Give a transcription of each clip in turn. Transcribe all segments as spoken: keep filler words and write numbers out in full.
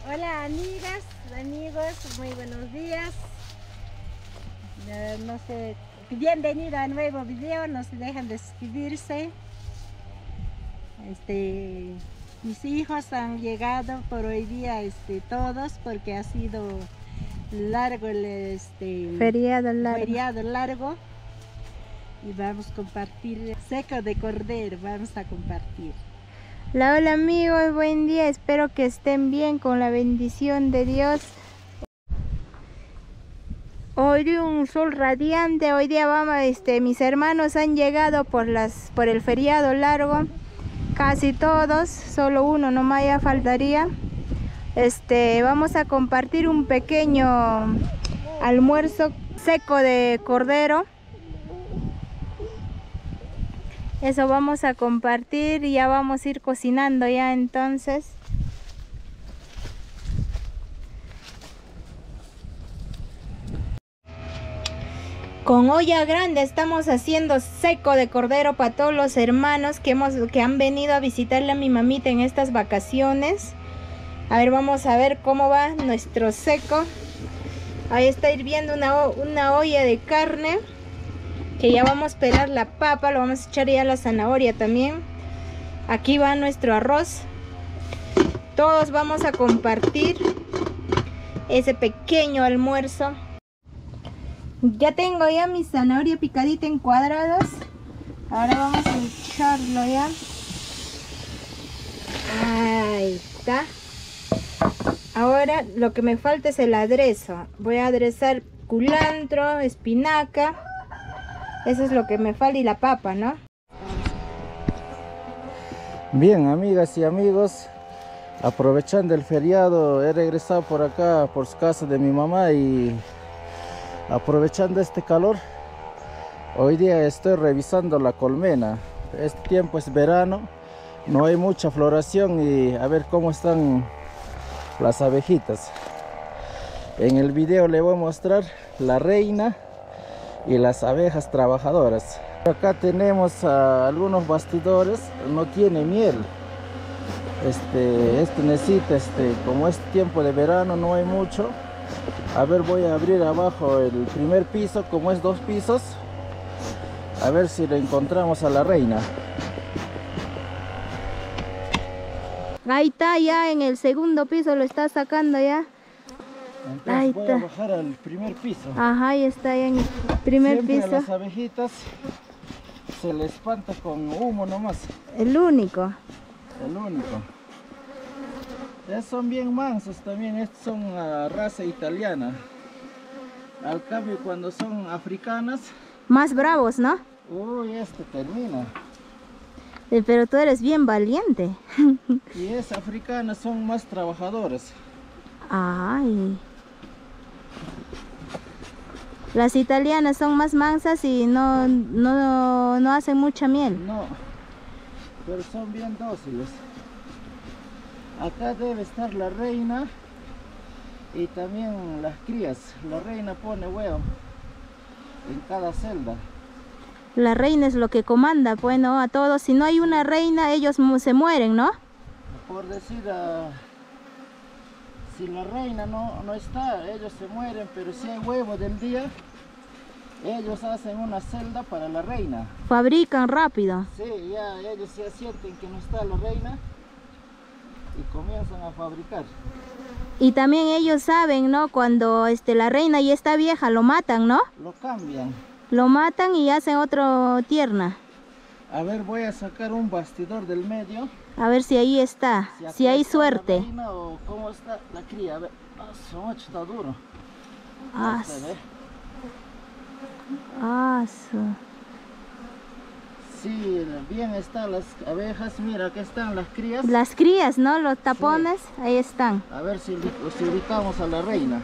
Hola amigas, amigos, muy buenos días. Uh, no sé, bienvenido a nuevo video, no se dejan de suscribirse. Este, mis hijos han llegado por hoy día, este, todos, porque ha sido largo el este, feriado largo. feriado largo. Y vamos a compartir seco de cordero, vamos a compartir. Hola, hola amigos, buen día, espero que estén bien con la bendición de Dios. Hoy un sol radiante, hoy día vamos, este, mis hermanos han llegado por, las, por el feriado largo, casi todos, solo uno nomás ya faltaría. Este, vamos a compartir un pequeño almuerzo seco de cordero. Eso vamos a compartir y ya vamos a ir cocinando ya entonces. Con olla grande estamos haciendo seco de cordero para todos los hermanos que, hemos, que han venido a visitarle a mi mamita en estas vacaciones. A ver, vamos a ver cómo va nuestro seco. Ahí está hirviendo una, una olla de carne. Que ya vamos a pelar la papa, lo vamos a echar ya la zanahoria también. Aquí va nuestro arroz. Todos vamos a compartir ese pequeño almuerzo. Ya tengo ya mi zanahoria picadita en cuadrados. Ahora vamos a echarlo ya. Ahí está. Ahora lo que me falta es el aderezo. Voy a aderezar culantro, espinaca. Eso es lo que me falta y la papa, ¿no? Bien, amigas y amigos, aprovechando el feriado, he regresado por acá, por su casa de mi mamá y aprovechando este calor, hoy día estoy revisando la colmena. Este tiempo es verano, no hay mucha floración y a ver cómo están las abejitas. En el video le voy a mostrar la reina y las abejas trabajadoras. Acá tenemos uh, algunos bastidores, no tiene miel. Este, este necesita, este, como es tiempo de verano, no hay mucho. A ver, voy a abrir abajo el primer piso, como es dos pisos. A ver si le encontramos a la reina. Ahí está, ya en el segundo piso lo está sacando ya. Entonces ahí voy está. a bajar al primer piso. Ajá, ahí está ya en el primer Siempre piso. a las abejitas se les espanta con humo nomás. El único. El único. Ya son bien mansos también, estos son uh, raza italiana. Al cambio cuando son africanas, Más bravos, ¿no? uy, este termina. Eh, Pero tú eres bien valiente. Y es africanas, son más trabajadoras. Ay. Las italianas son más mansas y no, no, no hacen mucha miel. No, pero son bien dóciles. Acá debe estar la reina y también las crías. La reina pone huevo en cada celda. La reina es lo que comanda, bueno, a todos. Si no hay una reina, ellos mu- se mueren, ¿no? Por decir, uh, si la reina no, no está, ellos se mueren, pero si hay huevo del día, ellos hacen una celda para la reina. Fabrican rápido. Sí, ya ellos ya sienten que no está la reina y comienzan a fabricar. Y también ellos saben, ¿no? Cuando este, la reina ya está vieja, lo matan, ¿no? Lo cambian. Lo matan y hacen otro tierna. A ver, voy a sacar un bastidor del medio. A ver si ahí está, Si, si hay está suerte. la reina o cómo está la cría. A ver, ah, su macho está duro. Ah, Se ve. ah, su. Sí, bien están las abejas. Mira, aquí están las crías. Las crías, ¿no? Los tapones, sí. Ahí están. A ver si, si ubicamos a la reina.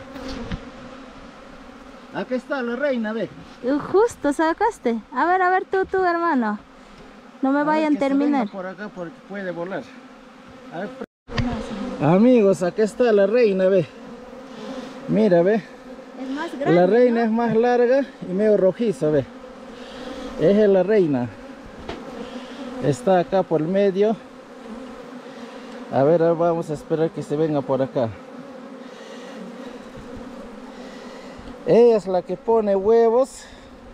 Aquí está la reina, ve. Justo sacaste. A ver, a ver tú, tú, hermano. No me A vayan a ver que terminar. se venga por acá porque puede volar. A ver. Amigos, aquí está la reina, ve. Mira, ve. Es más grande, la reina, ¿no? es más larga y medio rojiza, ve. Esa es la reina. Está acá por el medio. A ver, vamos a esperar que se venga por acá. Ella es la que pone huevos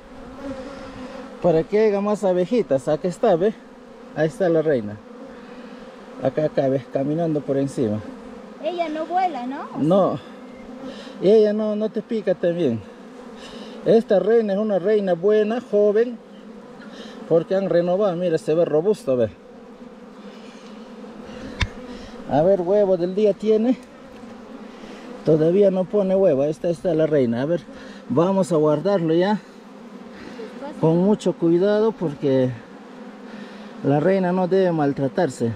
para que haya más abejitas. Acá está, ¿ve? Ahí está la reina. Acá, acá, ¿ves? Caminando por encima. Ella no vuela, ¿no? No. Y ella no, no te pica también. Esta reina es una reina buena, joven. Porque han renovado, mira, se ve robusto, ¿ve? A ver, huevo del día tiene. Todavía no pone huevo. Esta está la reina. A ver, vamos a guardarlo ya. Con mucho cuidado porque la reina no debe maltratarse.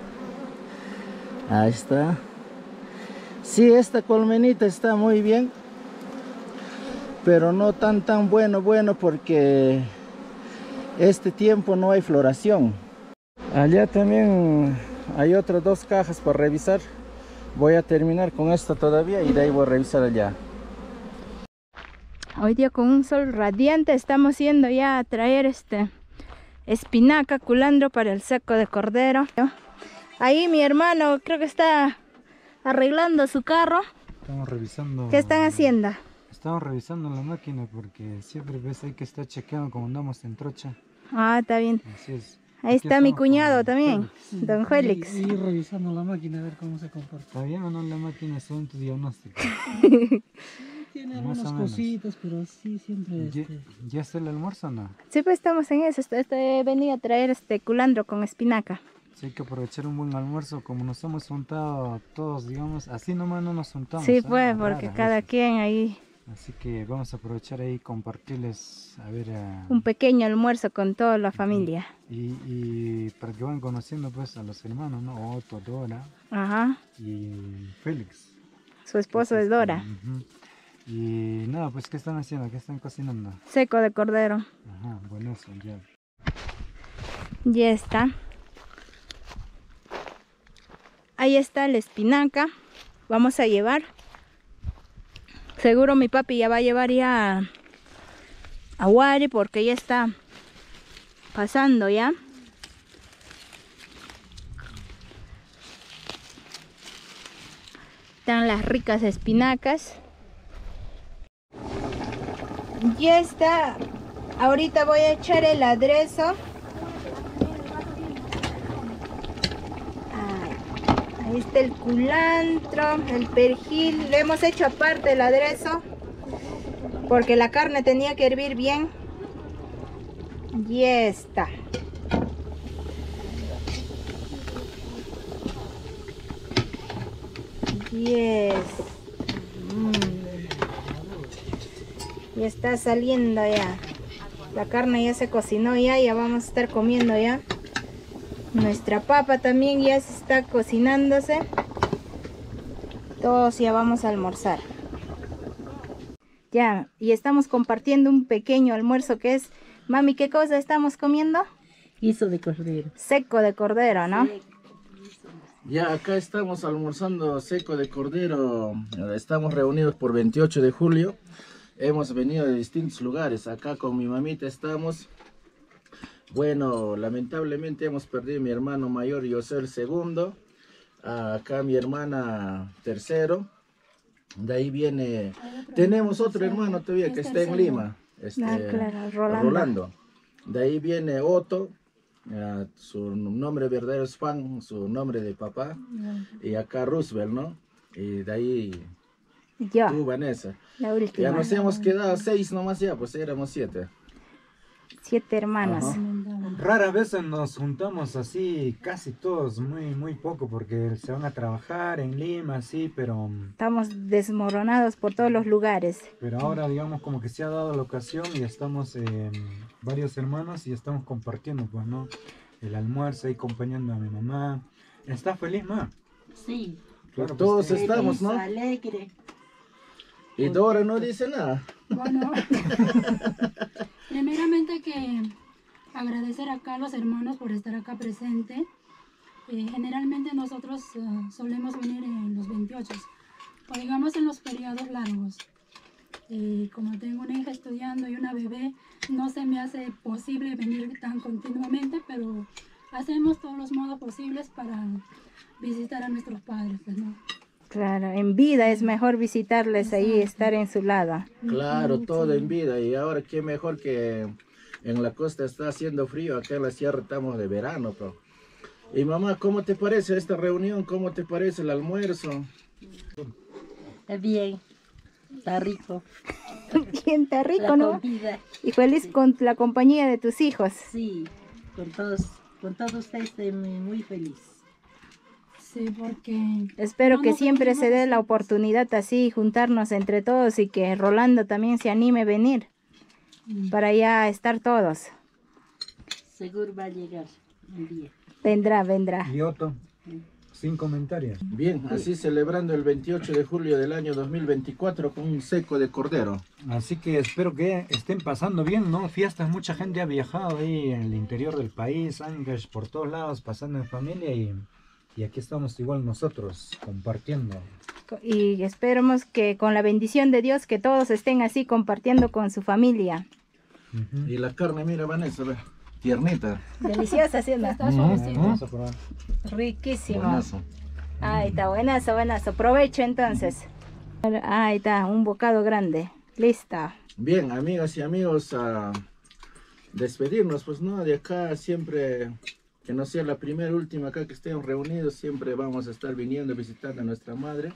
Ahí está. Sí, esta colmenita está muy bien. Pero no tan tan bueno, bueno porque este tiempo no hay floración. Allá también hay otras dos cajas para revisar. Voy a terminar con esta todavía y de ahí voy a revisar allá. Hoy día con un sol radiante estamos yendo ya a traer este espinaca, culandro para el seco de cordero. Ahí mi hermano creo que está arreglando su carro. Estamos revisando. ¿Qué están haciendo? Estamos revisando la máquina porque siempre ves hay que estar chequeando como andamos en trocha. Ah, está bien. Así es. Ahí Aquí está mi estamos cuñado con también, Félix. don Félix. Y, y revisando la máquina a ver cómo se comporta. ¿Está bien o no la máquina según tu diagnóstico? Tiene Más algunas o menos. cositas, pero sí siempre ¿Ya, este, ¿Ya está el almuerzo o no? Sí, pues estamos en eso. Este, este, he venido a traer este culandro con espinaca. Sí, hay que aprovechar un buen almuerzo. Como nos hemos juntado todos, digamos, así nomás no nos juntamos. Sí, ¿eh? pues, porque Rara cada veces. quien ahí Así que vamos a aprovechar ahí y compartirles, a ver, a- un pequeño almuerzo con toda la familia. y, y para que vayan conociendo pues a los hermanos, ¿no? Otto, Dora Ajá, y Félix. su esposo es Dora. Ujú. Y nada, pues ¿qué están haciendo? ¿Qué están cocinando? Seco de cordero. Ajá, bueno, eso ya. Ya está. Ahí está la espinaca. Vamos a llevar. Seguro mi papi ya va a llevar ya a, a Wari porque ya está pasando ya. Están las ricas espinacas. Ya está. Ahorita voy a echar el aderezo. Ahí está el culantro, el perejil. Le hemos hecho aparte el aderezo porque la carne tenía que hervir bien. Y está. Y mm. Ya está saliendo ya. La carne ya se cocinó ya, ya vamos a estar comiendo ya. Nuestra papa también ya se está cocinándose. Todos ya vamos a almorzar. Ya, y estamos compartiendo un pequeño almuerzo que es... Mami, ¿qué cosa estamos comiendo? guiso de cordero. Seco de cordero, ¿no? Ya acá estamos almorzando seco de cordero. Estamos reunidos por veintiocho de julio. Hemos venido de distintos lugares. Acá con mi mamita estamos. Bueno, lamentablemente hemos perdido a mi hermano mayor, yo soy el segundo. Acá mi hermana tercero. De ahí viene... Tenemos otro hermano todavía que está en Lima. Este, Ah, claro, Rolando. Rolando. De ahí viene Otto. Uh, su nombre verdadero es Juan, su nombre de papá. Y acá Roosevelt, ¿no? Y de ahí Yo, tú, Vanessa. la Ya última. nos hemos quedado seis nomás ya, pues éramos siete. Siete hermanos. Ajá. Rara vez nos juntamos así, casi todos, muy muy poco, porque se van a trabajar en Lima, sí, pero, Estamos desmoronados por todos los lugares. pero ahora digamos como que se ha dado la ocasión y estamos eh, varios hermanos y estamos compartiendo, pues, ¿no? El almuerzo y acompañando a mi mamá. ¿Está feliz, ma? Sí, Claro, Todos pues, sí. estamos, ¿no? alegre. Y Dora no dice nada. Bueno, primeramente que agradecer acá a los hermanos por estar acá presente. Eh, generalmente nosotros uh, solemos venir en los veintiocho, o digamos en los periodos largos. Eh, como tengo una hija estudiando y una bebé, no se me hace posible venir tan continuamente, pero hacemos todos los modos posibles para visitar a nuestros padres, pues, ¿no? Claro, en vida es mejor visitarles ahí, estar en su lado. Claro, todo en vida. Y ahora qué mejor que en la costa está haciendo frío, acá en la sierra estamos de verano, pero. Y mamá, ¿cómo te parece esta reunión? ¿Cómo te parece el almuerzo? Bien, está rico. Bien, está rico, La ¿no? comida, Y feliz con la compañía de tus hijos. sí, con todos, con todos ustedes estoy muy, muy feliz. Sí, porque Espero No que nos siempre se dé olvidemos la de oportunidad así, juntarnos entre todos y que Rolando también se anime a venir para ya estar todos. Seguro va a llegar un día. Vendrá, vendrá. Y Otto, sin comentarios. Bien, así celebrando el veintiocho de julio del año dos mil veinticuatro con un seco de cordero. Así que espero que estén pasando bien, ¿no? Fiestas, mucha gente ha viajado ahí en el interior del país, Ancash, por todos lados, pasando en familia y, y aquí estamos igual nosotros, compartiendo. Y esperamos que con la bendición de Dios que todos estén así compartiendo con su familia. Ujú. Y la carne, mira Vanessa, ve, tiernita. Deliciosa, ¿sí o no? está Ujú, suavecito. vamos a probar. Riquísimo. Buenazo. Ahí está, buenazo, buenazo. Provecho entonces. Ahí está, un bocado grande. Listo. Bien, amigas y amigos, a despedirnos, pues no, de acá siempre, que no sea la primera última acá que estemos reunidos, siempre vamos a estar viniendo a visitar a nuestra madre.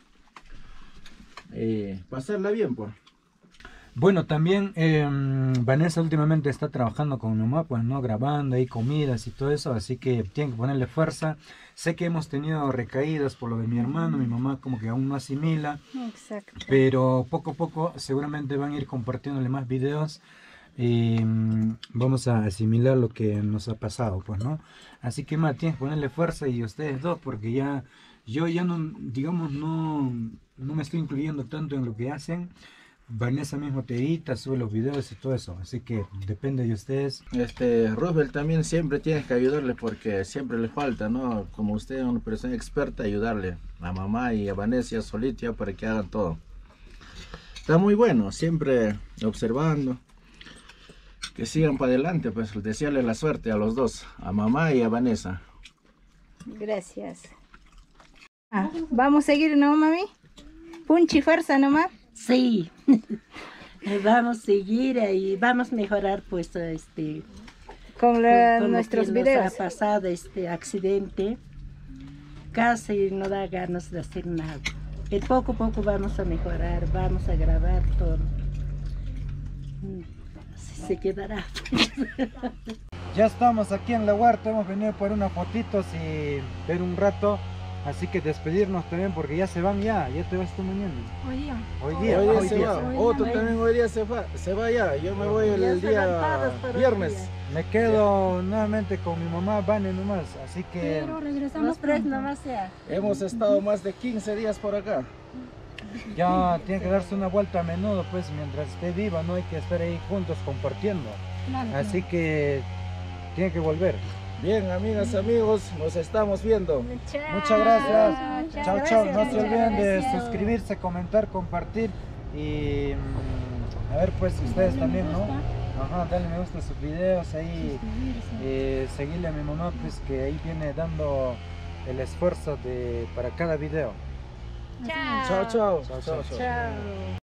Y pasarla bien, pues. Bueno, también eh, Vanessa últimamente está trabajando con mi mamá, pues no, grabando ahí comidas y todo eso, así que tiene que ponerle fuerza. Sé que hemos tenido recaídas por lo de mi hermano, mi mamá como que aún no asimila, Exacto. pero poco a poco seguramente van a ir compartiéndole más videos y mm, vamos a asimilar lo que nos ha pasado, pues, ¿no? Así que más, tienes que ponerle fuerza y ustedes dos, porque ya yo ya no, digamos, no, no me estoy incluyendo tanto en lo que hacen. Vanessa mismo te edita, sube los videos y todo eso, así que depende de ustedes. Este, Roosevelt también siempre tienes que ayudarle porque siempre le falta, ¿no? Como usted es una persona experta, ayudarle a mamá y a Vanessa y a Solitia para que hagan todo. Está muy bueno, siempre observando. Que sigan para adelante, pues desearle la suerte a los dos, a mamá y a Vanessa. Gracias. Ah, vamos a seguir, ¿no, mami? Punchi fuerza nomás. Sí, vamos a seguir y vamos a mejorar pues este Con, la- con lo nuestros que videos. nos ha pasado este accidente. Casi no da ganas de hacer nada. Y poco a poco vamos a mejorar, vamos a grabar todo. Mm, Así se quedará. Ya estamos aquí en la huerta, hemos venido por unas fotitos y ver un rato, así que despedirnos también porque ya se van ya, ya te vas tú mañana. Hoy día. Hoy Hoy día, día hoy se día. va, Hoy otro día. también hoy día se va, se va ya, yo me voy el, Ya el se van día todos, pero hoy viernes. día. Me quedo nuevamente con mi mamá, Vane nomás, así que Pero regresamos Los tres pronto. nomás sea. Hemos estado más de quince días por acá. ya tiene que darse una vuelta a menudo, pues mientras esté viva, no hay que estar ahí juntos compartiendo. Claro, Así claro. que tiene que volver. Bien, amigas, amigos, nos estamos viendo. Muchas gracias. Chao, chao. No se muchas olviden de gracias. suscribirse, comentar, compartir y mm, a ver pues ustedes también, ¿no? Ajá, dale me gusta a sus videos ahí, eh, seguirle a mi mamá pues que ahí viene dando el esfuerzo de para cada video. Chao. Chao, chao. Chao, chao, chao. chao. Chao.